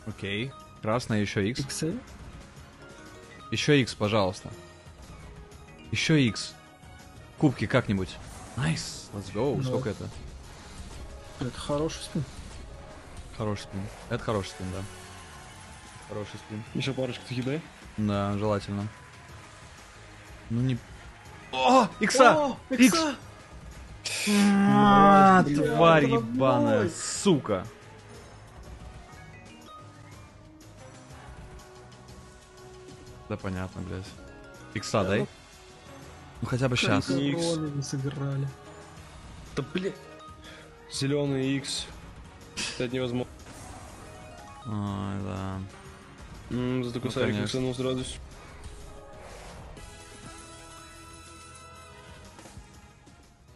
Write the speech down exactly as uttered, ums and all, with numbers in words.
Окей. Красная, еще X. Иксы? Еще X, пожалуйста. Еще X. Кубки как-нибудь. Найс. Nice. Let's go. Ну, сколько это? Это хороший спин. Хороший спин. Это хороший спин, да. Хороший спин. Еще парочку таких, да? Да, желательно. Ну не... О, икса! О, Икс! икса! А, Блядь, тварь родной. ебаная, сука. Да понятно, блядь. Икса, Да, дай. ну. Ну хотя бы сейчас. Икс. Роли не сыграли. Да блин. Зеленый X. Это невозможно. Ой, да. М, зато косарик конечно. иксанул сразу.